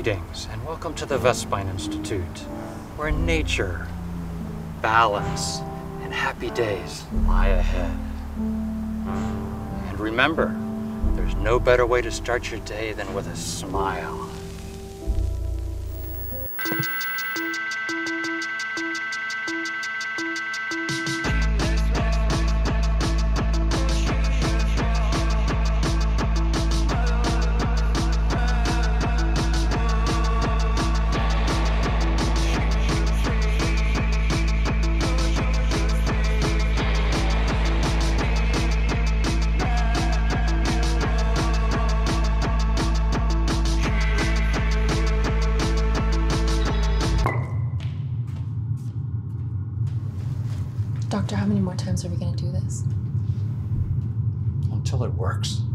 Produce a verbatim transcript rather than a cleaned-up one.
Greetings and welcome to the Vespine Institute, where nature, balance, and happy days lie ahead. And remember, there's no better way to start your day than with a smile. Doctor, how many more times are we going to do this? Until it works.